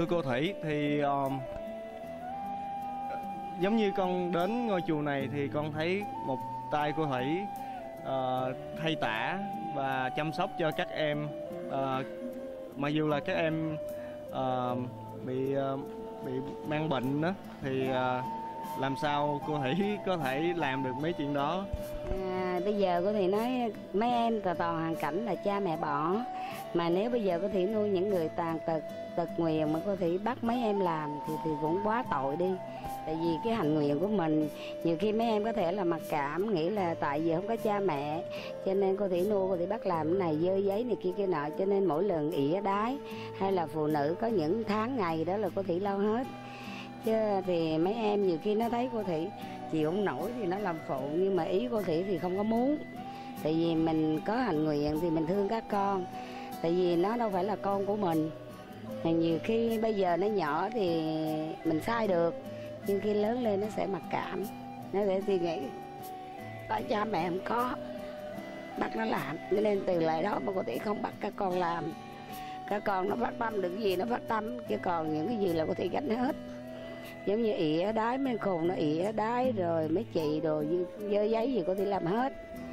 Thưa cô Thủy, thì giống như con đến ngôi chùa này thì con thấy một tay cô Thủy thay tả và chăm sóc cho các em, mặc dù là các em bị mang bệnh đó, thì làm sao cô Thủy có thể làm được mấy chuyện đó? Bây giờ cô Thủy nói mấy em toàn hoàn cảnh là cha mẹ bỏ, mà nếu bây giờ cô Thủy nuôi những người tàn tật, tật nguyền mà cô Thủy bắt mấy em làm thì cũng quá tội đi. Tại vì cái hành nguyện của mình, nhiều khi mấy em có thể là mặc cảm, nghĩ là tại vì không có cha mẹ cho nên cô Thủy nuôi, cô Thủy bắt làm cái này, dơ giấy này kia kia nọ, cho nên mỗi lần ỉa đái hay là phụ nữ có những tháng ngày đó là cô Thủy lo hết. Chứ thì mấy em nhiều khi nó thấy cô Thủy chịu không nổi thì nó làm phụ, nhưng mà ý cô Thủy thì không có muốn. Tại vì mình có hành nguyện thì mình thương các con, tại vì nó đâu phải là con của mình. Nhiều khi bây giờ nó nhỏ thì mình sai được, nhưng khi lớn lên nó sẽ mặc cảm, nó sẽ suy nghĩ tại cha mẹ không có bắt nó làm, nên từ lại đó mà cô Thủy không bắt các con làm. Các con nó phát tâm được gì nó phát tâm, chứ còn những cái gì là cô Thủy gánh hết. Giống như ỉa đái mấy khùng nó ỉa đái rồi mấy chị đồ dơ giấy gì cô Thủy làm hết.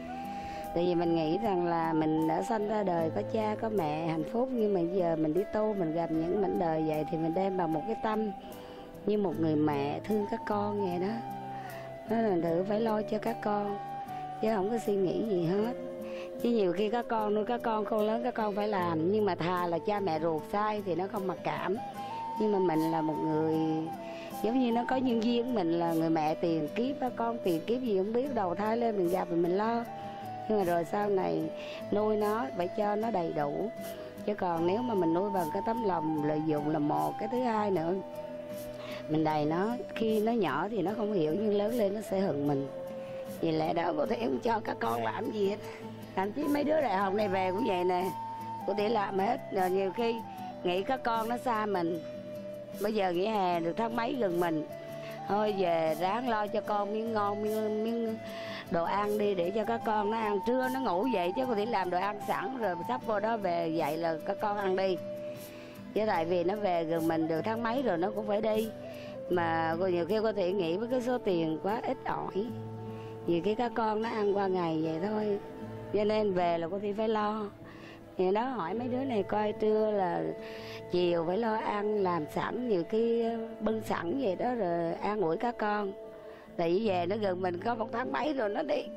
Tại vì mình nghĩ rằng là mình đã sanh ra đời có cha có mẹ hạnh phúc, nhưng mà giờ mình đi tu, mình gặp những mảnh đời vậy thì mình đem bằng một cái tâm như một người mẹ thương các con vậy đó. Nó là tự phải lo cho các con, chứ không có suy nghĩ gì hết. Chứ nhiều khi các con nuôi các con lớn các con phải làm, nhưng mà thà là cha mẹ ruột sai thì nó không mặc cảm. Nhưng mà mình là một người giống như nó có nhân duyên của mình là người mẹ tiền kiếp, các con tiền kiếp gì không biết, đầu thai lên mình gặp thì mình lo. Nhưng mà rồi sau này nuôi nó phải cho nó đầy đủ. Chứ còn nếu mà mình nuôi bằng cái tấm lòng lợi dụng là một, cái thứ hai nữa mình đầy nó, khi nó nhỏ thì nó không hiểu, nhưng lớn lên nó sẽ hận mình. Vì lẽ đó cô Thủy không cho các con làm gì hết. Thậm chí mấy đứa đại học này về cũng vậy nè, cô Thủy làm hết. Rồi nhiều khi nghĩ các con nó xa mình, bây giờ nghỉ hè được tháng mấy gần mình, thôi về ráng lo cho con miếng ngon, miếng đồ ăn đi để cho các con nó ăn. Trưa nó ngủ dậy chứ cô Thủy làm đồ ăn sẵn rồi sắp vô đó về dậy là các con ăn đi. Chứ tại vì nó về gần mình được tháng mấy rồi nó cũng phải đi. Mà nhiều khi cô Thủy nghĩ với cái số tiền quá ít ỏi, nhiều khi các con nó ăn qua ngày vậy thôi, cho nên về là cô Thủy phải lo. Thì đó hỏi mấy đứa này coi trưa là chiều phải lo ăn, làm sẵn, nhiều khi bưng sẵn vậy đó rồi an ủi các con. Tại vì về nó gần mình có một tháng mấy rồi nó đi,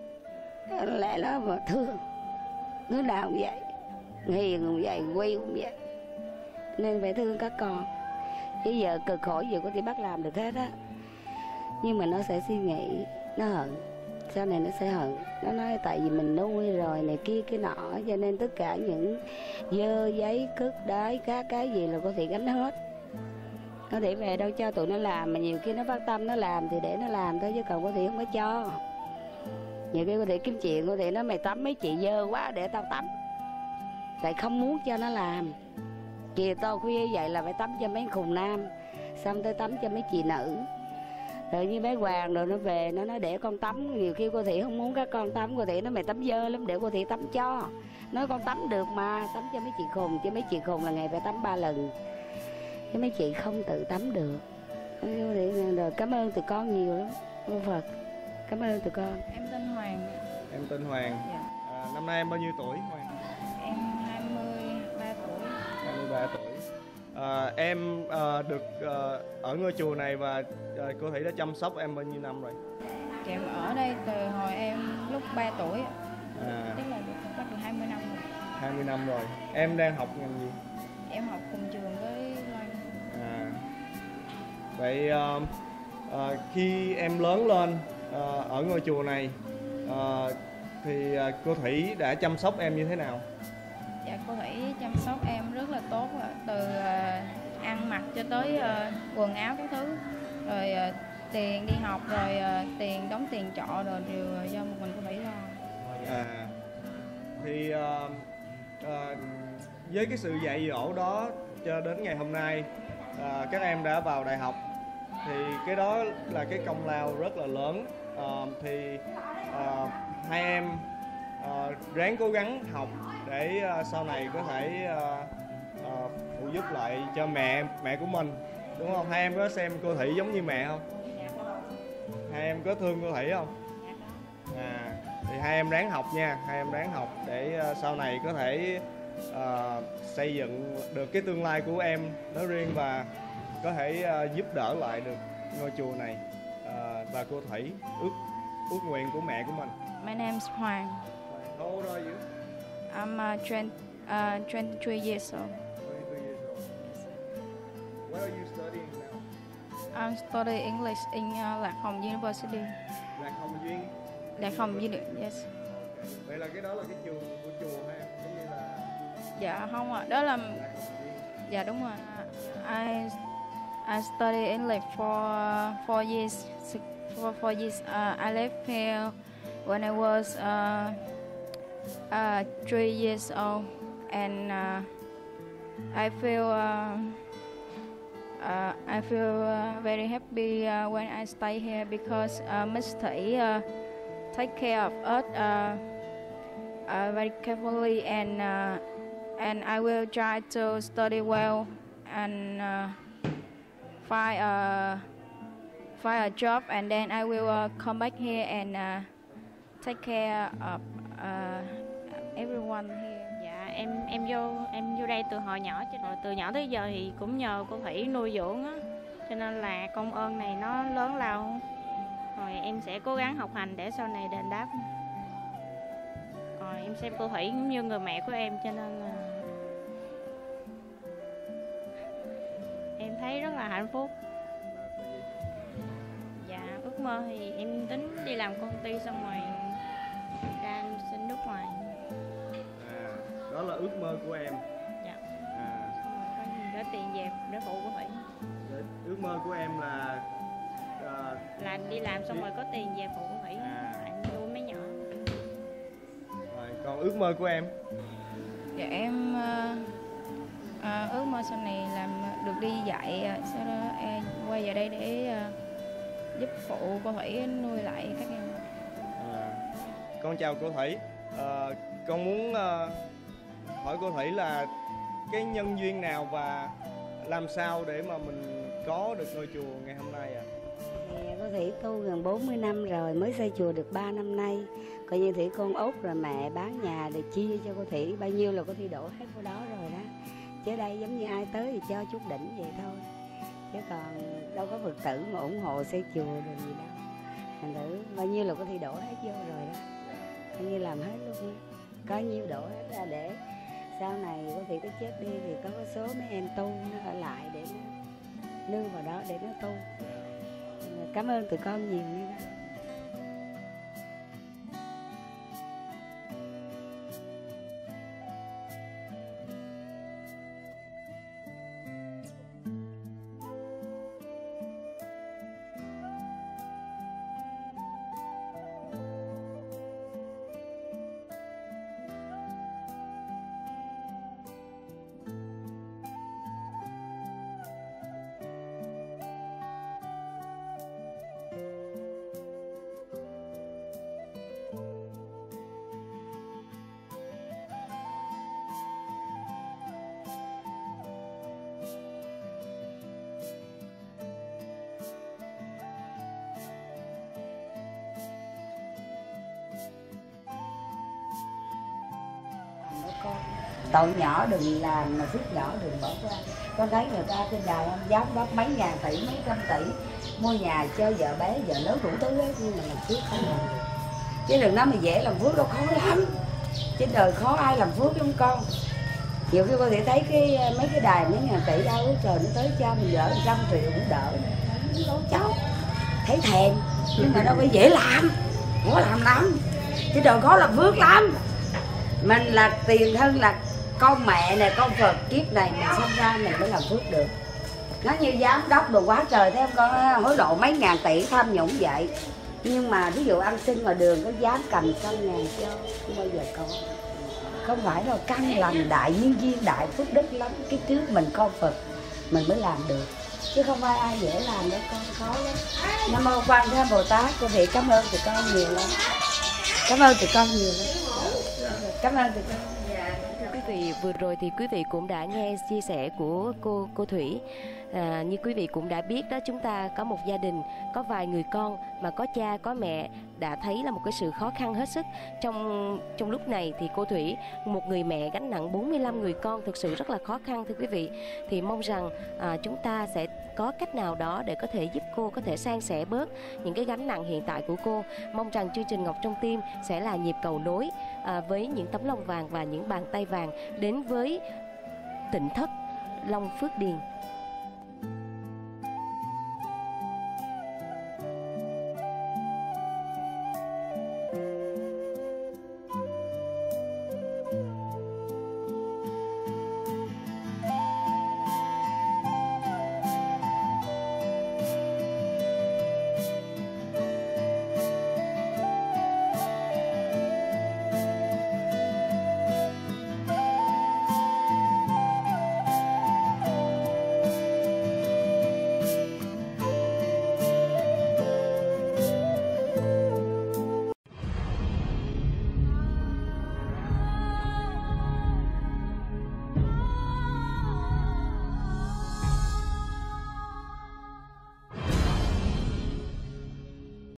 lẽ nó mà thương, đứa nào cũng vậy, hiền cũng vậy, quy cũng vậy, nên phải thương các con. Chứ giờ cực khổ gì có thể bắt làm được hết á, nhưng mà nó sẽ suy nghĩ, nó hận, sau này nó sẽ hận. Nó nói tại vì mình nuôi rồi này kia cái nọ, cho nên tất cả những dơ giấy cước đái các cái gì là có thể gánh hết. Có thể về đâu cho tụi nó làm, mà nhiều khi nó phát tâm nó làm thì để nó làm thôi, chứ còn có thể không có cho. Nhiều khi có thể kiếm chuyện, có thể nói mày tắm mấy chị dơ quá để tao tắm, tại không muốn cho nó làm. Kìa to khuya vậy là phải tắm cho mấy khùng nam, xong tới tắm cho mấy chị nữ. Rồi như bé Hoàng rồi nó về nó nói để con tắm, nhiều khi cô Thị không muốn các con tắm, cô Thị nói mày tắm dơ lắm để cô Thị tắm cho. Nói con tắm được mà, tắm cho mấy chị khùng, chứ mấy chị khùng là ngày phải tắm 3 lần, chứ mấy chị không tự tắm được. Rồi cảm ơn tụi con nhiều lắm, cô Phật, cảm ơn tụi con. Em tên Hoàng. Em tên Hoàng. Dạ. Năm nay em bao nhiêu tuổi Hoàng? Em 23 tuổi. 23 tuổi. Em được ở ngôi chùa này và cô Thủy đã chăm sóc em bao nhiêu năm rồi? Chị em ở đây từ hồi em lúc 3 tuổi, tức là được 20 năm rồi. 20 năm rồi. Em đang học ngành gì? Em học cùng trường với Loan. Vậy khi em lớn lên ở ngôi chùa này thì cô Thủy đã chăm sóc em như thế nào? Dạ, cô Thủy chăm sóc em rất là tốt, từ ăn mặc cho tới quần áo các thứ, rồi tiền đi học, rồi tiền đóng tiền trọ rồi đều do một mình cô Thủy lo. Thì với cái sự dạy dỗ đó cho đến ngày hôm nay các em đã vào đại học, thì cái đó là cái công lao rất là lớn. Thì hai em ráng cố gắng học để sau này có thể phụ phụ giúp lại cho mẹ của mình, đúng không? Hai em có xem cô Thủy giống như mẹ không? Hai em có thương cô Thủy không? Thì hai em ráng học nha, hai em ráng học để sau này có thể xây dựng được cái tương lai của em nói riêng và có thể giúp đỡ lại được ngôi chùa này. Và cô Thủy, ước nguyện của mẹ của mình. My name's Hoàng. How old are you? I'm 23 years old. 22 years old. What are you studying now? I'm studying English in Lạc Hồng University. Lạc Hồng Duyên. Lạc Hồng University, yes. Vậy là cái đó là cái trường của chùa hay giống như là? Dạ không ạ, đó là. Lạc Hồng Duyên. Dạ đúng rồi. I study English for 4 years. For 4 years, I left here when I was 3 years old, and I feel very happy when I stay here because Miss Thủy take care of us very carefully, and I will try to study well and find a job, and then I will come back here and take care of everyone here. Dạ em vô đây từ hồi nhỏ, từ nhỏ tới giờ thì cũng nhờ cô Thủy nuôi dưỡng á, cho nên là công ơn này nó lớn lao. Rồi em sẽ cố gắng học hành để sau này đền đáp. Rồi em xem cô Thủy cũng như người mẹ của em, cho nên là em thấy rất là hạnh phúc. Dạ, ước mơ thì em tính đi làm công ty xong rồi ra sinh nước ngoài. Đó là ước mơ của em. Dạ. Xong rồi có gửi tiền về để phụ cô Thủy. Ước mơ của em là đi làm xong rồi có tiền về phụ cô Thủy, anh nuôi mấy nhỏ. Rồi, còn ước mơ của em? Dạ em ước mơ sau này được đi dạy, sau đó em quay về đây để giúp phụ cô Thủy nuôi lại các em. Con chào cô Thủy. Con muốn hỏi cô Thủy là cái nhân duyên nào và làm sao để mà mình có được ngôi chùa ngày hôm nay ạ? Cô Thủy tu gần 40 năm rồi, mới xây chùa được 3 năm nay. Coi như Thủy con út rồi, mẹ bán nhà để chia cho cô Thủy, bao nhiêu là cô Thủy đổ hết vô đó rồi đó. Chứ đây giống như ai tới thì cho chút đỉnh vậy thôi. Chứ còn đâu có Phật tử mà ủng hộ xây chùa rồi gì đâu. Thành thử bao nhiêu là cô Thủy đổ hết vô rồi đó. Coi như làm hết luôn. Có nhiêu đổ hết ra để sau này có thể có chết đi thì có số mấy em tu nó ở lại để nó nương vào đó để nó tu. Cảm ơn tụi con nhiều như đó. Tội nhỏ đừng làm mà phước nhỏ đừng bỏ qua. Con thấy người ta trên đài ông giám đốc mấy ngàn tỷ, mấy trăm tỷ mua nhà cho vợ bé, vợ lớn đủ thứ ấy, nhưng mà làm phước không làm được. Chứ đừng nói mà dễ làm phước đâu, khó lắm. Trên đời khó ai làm phước lắm con. Nhiều khi con thể thấy mấy cái đài mấy ngàn tỷ đâu trời nó tới cho mình vợ 100 triệu cũng đỡ. Đâu cháu thấy thèm, nhưng mà đâu phải dễ làm, khó làm lắm. Trên đời khó làm phước lắm. Mình là tiền thân, là con mẹ này, con Phật, kiếp này mình sinh ra mình mới làm phước được. Nó như giám đốc đồ quá trời, thấy không con, hối lộ mấy ngàn tỷ tham nhũng vậy. Nhưng mà ví dụ ăn xin ngoài đường có dám cầm 100.000 cho, không bao giờ có. Không phải đâu, căn lành đại nhân duyên đại phước đức lắm. Cái trước mình con Phật mình mới làm được, chứ không phải ai dễ làm đâu con, khó lắm. Nam mô Quan Thế Bồ Tát. Cô Thị cảm ơn tụi con nhiều lắm. Cảm ơn tụi con nhiều lắm. Cảm ơn tụi con. vị, vừa rồi thì quý vị cũng đã nghe chia sẻ của cô Thủy. Như quý vị cũng đã biết đó, chúng ta có một gia đình có vài người con mà có cha có mẹ, đã thấy là một cái sự khó khăn hết sức. Trong lúc này thì cô Thủy, một người mẹ gánh nặng 45 người con, thực sự rất là khó khăn thưa quý vị. Thì mong rằng chúng ta sẽ có cách nào đó để có thể giúp cô có thể san sẻ bớt những cái gánh nặng hiện tại của cô. Mong rằng chương trình Ngọc Trong Tim sẽ là nhịp cầu nối với những tấm lòng vàng và những bàn tay vàng đến với tỉnh thất Long Phước Điền.